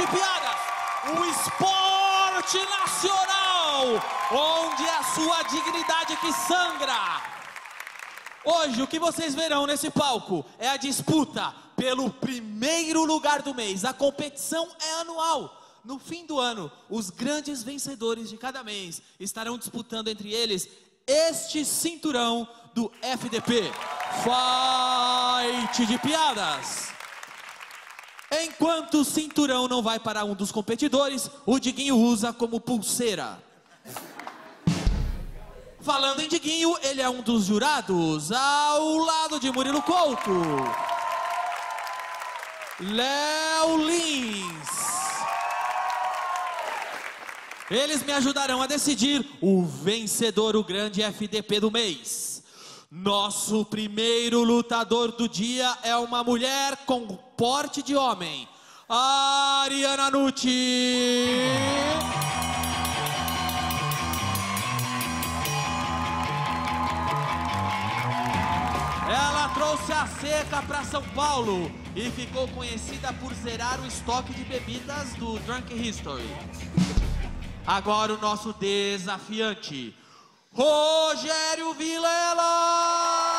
de piadas, o esporte nacional, onde é a sua dignidade que sangra. Hoje, o que vocês verão nesse palco é a disputa pelo primeiro lugar do mês. A competição é anual. No fim do ano, os grandes vencedores de cada mês estarão disputando entre eles este cinturão do FDP. Fight de piadas. Enquanto o cinturão não vai para um dos competidores, o Diguinho usa como pulseira. Falando em Diguinho, ele é um dos jurados, ao lado de Murilo Couto, Léo Lins. Eles me ajudarão a decidir o vencedor, o grande FDP do mês. Nosso primeiro lutador do dia é uma mulher com porte de homem, Ariana Nucci. Ela trouxe a seca para São Paulo e ficou conhecida por zerar o estoque de bebidas do Drunk History. Agora o nosso desafiante, Rogério Vilela.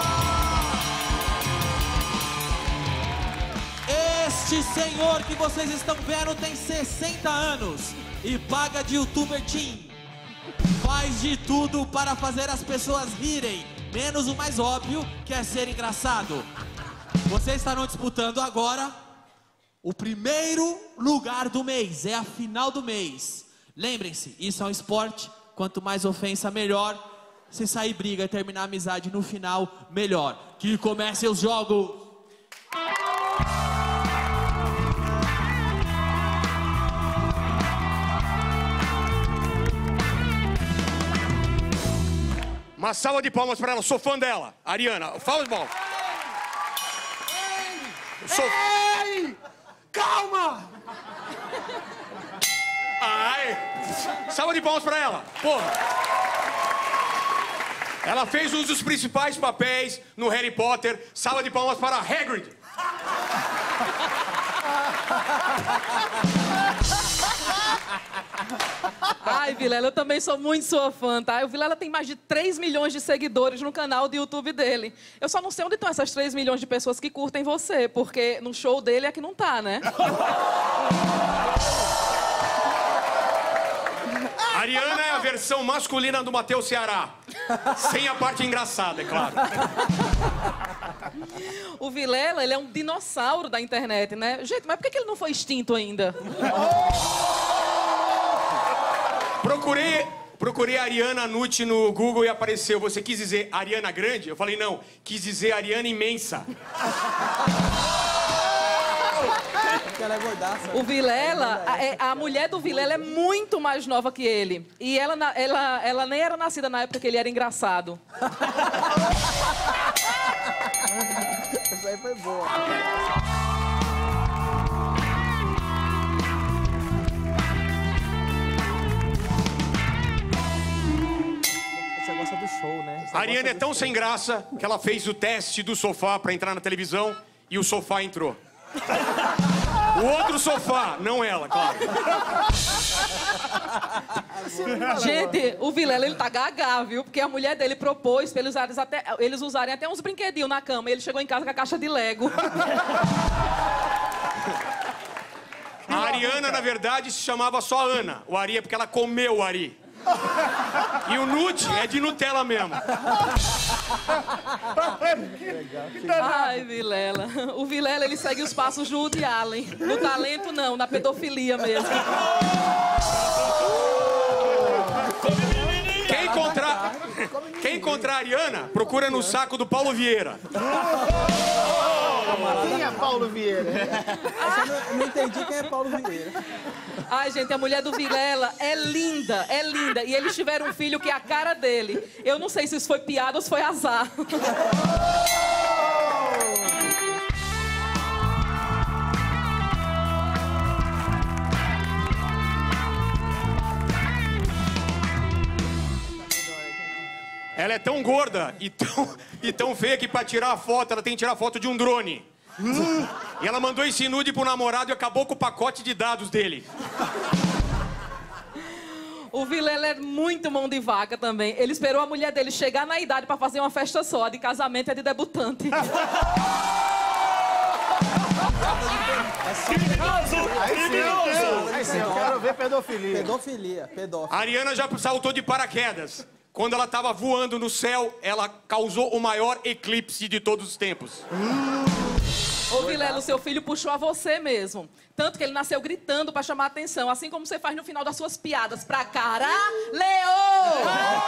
Este senhor que vocês estão vendo tem 60 anos e paga de youtuber teen. Faz de tudo para fazer as pessoas rirem, menos o mais óbvio, que é ser engraçado. Vocês estarão disputando agora o primeiro lugar do mês, é a final do mês. Lembrem-se, isso é um esporte, quanto mais ofensa, melhor. Se sair briga e terminar a amizade no final, melhor. Que comecem os jogos! Uma salva de palmas para ela, sou fã dela, Ariana. Fala de palmas. Ei! Calma! Ai! Salva de palmas para ela, porra! Ela fez um dos principais papéis no Harry Potter. Salva de palmas para Hagrid. Ai, Vilela, eu também sou muito sua fã, tá? O Vilela tem mais de 3 milhões de seguidores no canal do YouTube dele. Eu só não sei onde estão essas 3 milhões de pessoas que curtem você, porque no show dele é que não tá, né? Ariana é a versão masculina do Matheus Ceará. Sem a parte engraçada, é claro. O Vilela, ele é um dinossauro da internet, né? Gente, mas por que ele não foi extinto ainda? Procurei Ariana Nucci no Google e apareceu. Você quis dizer Ariana Grande? Eu falei, não, quis dizer Ariana Imensa. O Vilela, a mulher do Vilela é muito mais nova que ele. E ela nem era nascida na época que ele era engraçado. Essa aí foi boa. Você gosta do show, né? A Ariana é tão sem graça que ela fez o teste do sofá pra entrar na televisão e o sofá entrou. O outro sofá, não ela, claro. Gente, o Vilela, ele tá gaga, viu? Porque a mulher dele propôs pra eles usarem até uns brinquedinhos na cama. E ele chegou em casa com a caixa de Lego. A Ariana, na verdade, se chamava só Ana. O Ari é porque ela comeu o Ari. E o Nucci é de Nutella mesmo. Ai, Vilela. O Vilela, ele segue os passos do Woody Allen. No talento, não. Na pedofilia mesmo. Quem encontrar a Ariana, procura no saco do Paulo Vieira. Quem é Paulo Vieira? Eu não entendi quem é Paulo Vieira. Ai, gente, a mulher do Vilela é linda, é linda. E eles tiveram um filho que é a cara dele. Eu não sei se isso foi piada ou se foi azar. Ela é tão gorda e tão feia que pra tirar a foto, ela tem que tirar a foto de um drone. E ela mandou esse nude pro namorado e acabou com o pacote de dados dele. O Vilela é muito mão de vaca também. Ele esperou a mulher dele chegar na idade pra fazer uma festa só. A de casamento é de debutante. Aí sim, eu quero ver pedofilia. Pedofilia, pedófilo. A Ariana já saltou de paraquedas. Quando ela tava voando no céu, ela causou o maior eclipse de todos os tempos. Ô, Vilela, o seu filho puxou a você mesmo. Tanto que ele nasceu gritando pra chamar a atenção. Assim como você faz no final das suas piadas. Pra cara, Leo!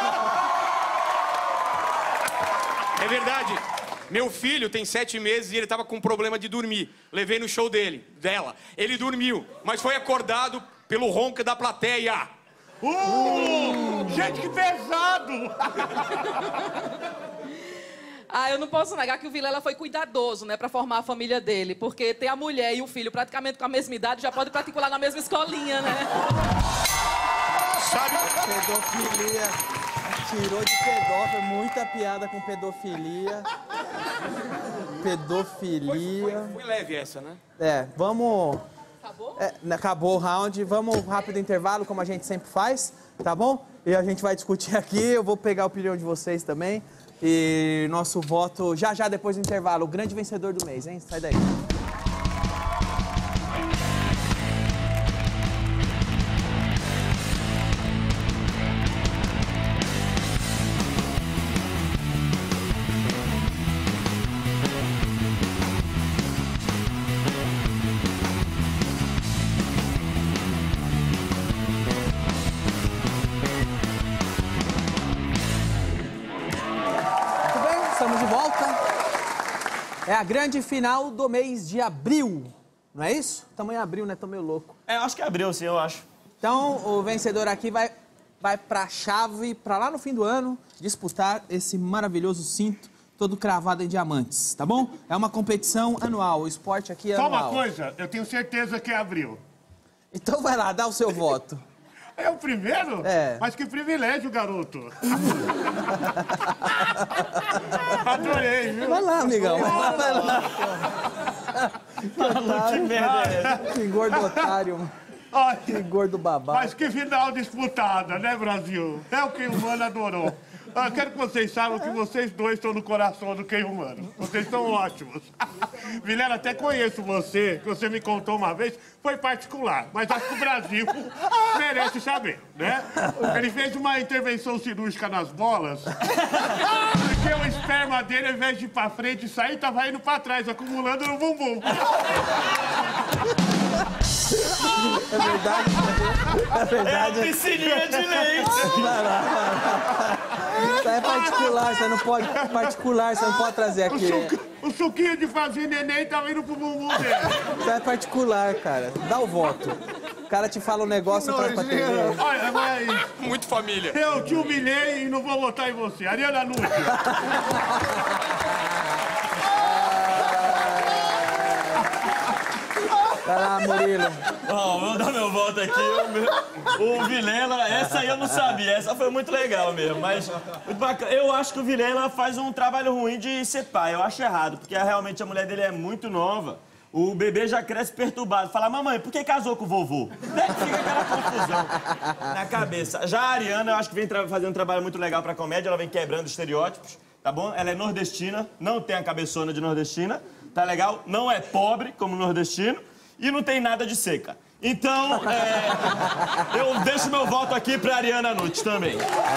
É verdade. Meu filho tem 7 meses e ele tava com problema de dormir. Levei no show dela. Ele dormiu, mas foi acordado pelo ronco da plateia. Gente, que pesado! Ah, eu não posso negar que o Vilela foi cuidadoso, né, pra formar a família dele. Porque ter a mulher e o filho praticamente com a mesma idade já pode particular na mesma escolinha, né? Sabe? Pedofilia. Tirou de pedófilo, muita piada com pedofilia. Pedofilia. Foi leve essa, né? Vamos... Acabou? Acabou o round, vamos rápido intervalo, como a gente sempre faz, tá bom? E a gente vai discutir aqui, eu vou pegar a opinião de vocês também. E nosso voto já depois do intervalo, o grande vencedor do mês, hein? Sai daí. Estamos de volta. É a grande final do mês de abril, não é isso? Tamanho abril, né? Tô meio louco. Eu acho que é abril, sim, eu acho. Então, o vencedor aqui vai pra chave, pra lá no fim do ano, disputar esse maravilhoso cinto, todo cravado em diamantes, tá bom? É uma competição anual, o esporte aqui é Só anual. uma coisa, eu tenho certeza que é abril. Então vai lá, dá o seu voto. É o primeiro? É. Mas que privilégio, garoto. Adorei, viu? Vai lá, amigão. Vai lá. Que merda é essa? Que gordo otário. Ai, Que gordo babaca. mas que final disputada, né, Brasil? É o Quem Humano adorou. Eu quero que vocês saibam que vocês dois estão no coração do Quem Humano. Vocês são ótimos. Vilela, até conheço você, que você me contou uma vez, foi particular, mas acho que o Brasil merece saber, né? Ele fez uma intervenção cirúrgica nas bolas, porque o esperma dele, ao invés de ir pra frente e sair, tava indo pra trás, acumulando no bumbum. É verdade? É verdade. Piscininha de leite. Isso é particular, você não pode... Particular, você não pode trazer aqui. O suquinho de fazer neném tava indo pro bumbum dele. Isso é particular, cara. Dá o voto. O cara te fala um negócio pra TV. Olha, mas Muito família. eu te humilhei e não vou votar em você. Ariana Nucci. Vai lá, Murilo. Ó, vou dar meu voto aqui. O Vilela, essa aí eu não sabia. Essa foi muito legal mesmo, mas muito bacana. Eu acho que o Vilela faz um trabalho ruim de ser pai. Eu acho errado, porque realmente a mulher dele é muito nova. O bebê já cresce perturbado. Fala, mamãe, por que casou com o vovô? Né? Fica aquela confusão na cabeça. Já a Ariana, eu acho que vem fazendo um trabalho muito legal pra comédia. Ela vem quebrando estereótipos, tá bom? Ela é nordestina, não tem a cabeçona de nordestina, tá legal? Não é pobre como nordestino e não tem nada de seca. Então, eu deixo meu voto aqui pra Ariana Nucci também.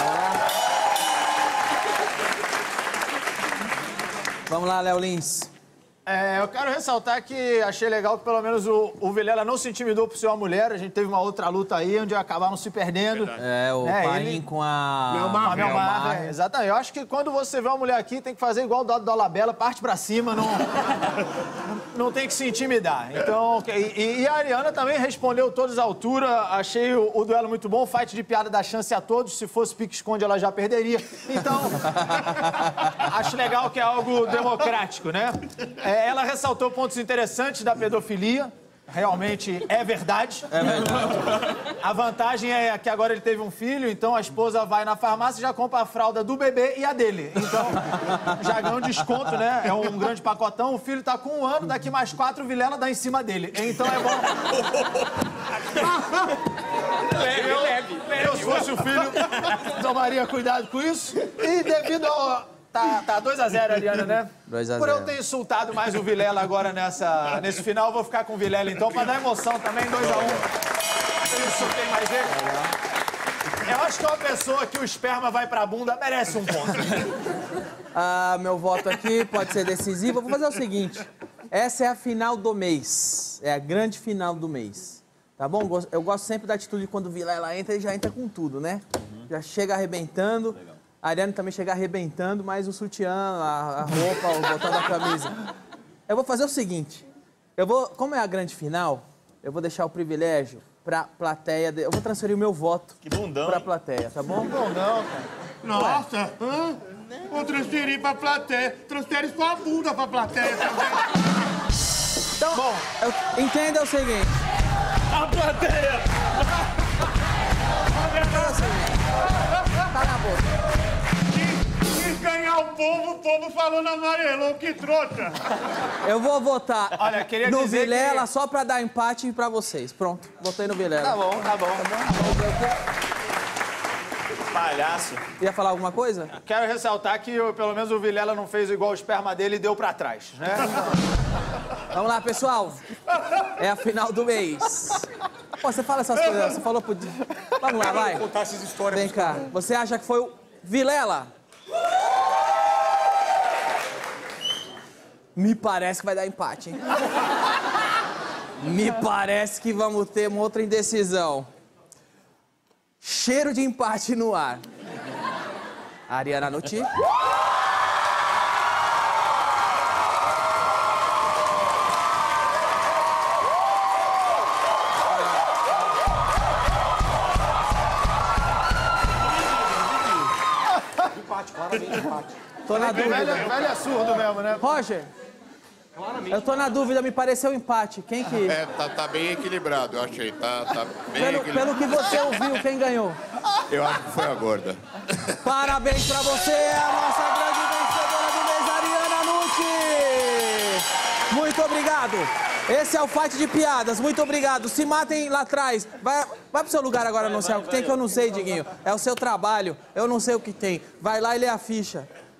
Vamos lá, Léo Lins. Eu quero ressaltar que achei legal que pelo menos o Vilela não se intimidou por ser uma mulher. A gente teve uma outra luta aí onde acabaram se perdendo. O Paim ele- com a... A Mel Maher, Maher. exatamente. Eu acho que quando você vê uma mulher aqui, tem que fazer igual o Dado Dolabella, parte pra cima, não tem que se intimidar. Então, e a Ariana também respondeu todos à altura. Achei o duelo muito bom. O fight de piada dá chance a todos. Se fosse pique-esconde, ela já perderia. Então, acho legal que é algo democrático, né? Ela ressaltou pontos interessantes da pedofilia. realmente é verdade. É verdade. A vantagem é que agora ele teve um filho, então a esposa vai na farmácia e já compra a fralda do bebê e a dele. Então, já ganha um desconto, né? É um grande pacotão. O filho tá com 1 ano, daqui mais 4, Vilela dá em cima dele. Então é bom. Leve. Eu, se fosse o filho, tomaria cuidado com isso. E devido ao... Tá 2-0, Ariana, né? 2-0. Por eu ter insultado mais o Vilela agora nesse final, eu vou ficar com o Vilela, então, pra dar emoção também, 2-1. Eu insultei mais ele. Eu acho que uma pessoa que o esperma vai pra bunda merece um ponto. Meu voto aqui pode ser decisivo. Eu vou fazer o seguinte. Essa é a final do mês. É a grande final do mês. Tá bom? Eu gosto sempre da atitude quando o Vilela entra, ele já entra com tudo, né? Já chega arrebentando. A Ariane também chega arrebentando, mas o sutiã, a roupa, o botão da camisa. Eu vou fazer o seguinte. Como é a grande final, eu vou deixar o privilégio pra plateia. Eu vou transferir o meu voto pra plateia, tá bom? Não, cara. Nossa, vou transferir pra plateia. Transfere sua bunda pra plateia também. Então, bom, entenda o seguinte. A plateia! Tá na boca. Quis ganhar o povo falando amarelão, que trouxa. Eu vou votar queria no dizer Vilela que... só pra dar empate pra vocês. Pronto, votei no Vilela. Tá bom. Palhaço. Ia falar alguma coisa? Quero ressaltar que, pelo menos, o Vilela não fez igual o esperma dele e deu pra trás, né? Vamos lá, pessoal. É a final do mês. Pô, você fala essas coisas, você falou pro... Vamos lá, vai. Vou contar essas histórias. Vem cá. Você acha que foi o Vilela? Me parece que vai dar empate, hein? Me parece que vamos ter uma outra indecisão. Cheiro de empate no ar. Ariana Nutti. Tô na dúvida. Velho é surdo mesmo, né? Roger, eu tô na dúvida, me pareceu empate. Quem que... Tá bem equilibrado, eu achei. Tá bem equilibrado. Pelo que você ouviu, quem ganhou? Eu acho que foi a gorda. Parabéns pra você, a nossa grande vencedora do mês, Ariana Nutti! Muito obrigado. Esse é o Fight de Piadas, muito obrigado. Se matem lá atrás. Vai pro seu lugar agora, anunciar o que tem, que eu não sei, Diguinho. É o seu trabalho, eu não sei o que tem. Vai lá e lê a ficha.